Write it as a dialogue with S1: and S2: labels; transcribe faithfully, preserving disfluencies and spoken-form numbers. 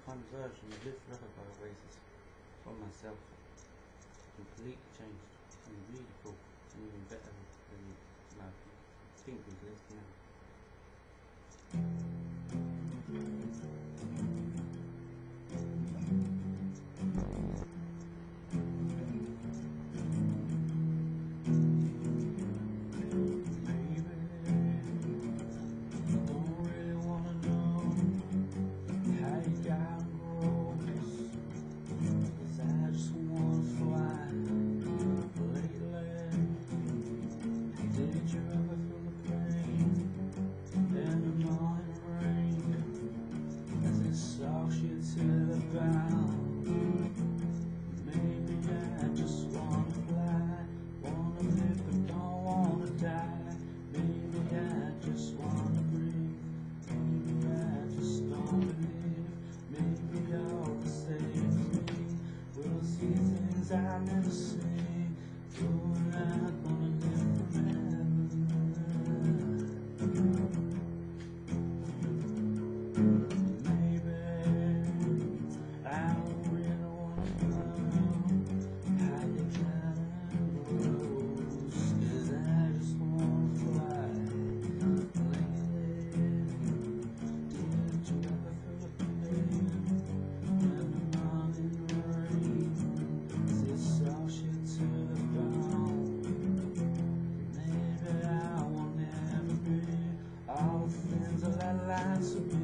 S1: kind of version of Live Forever by Oasis from myself. Completely changed and really cool and even better than my Pink was listening now. Maybe I just wanna fly, wanna live but don't wanna die. Maybe I just wanna breathe, maybe I just don't believe. Maybe all the same me will see things I never see. Going out, gonna live forever. All the things that I like to be.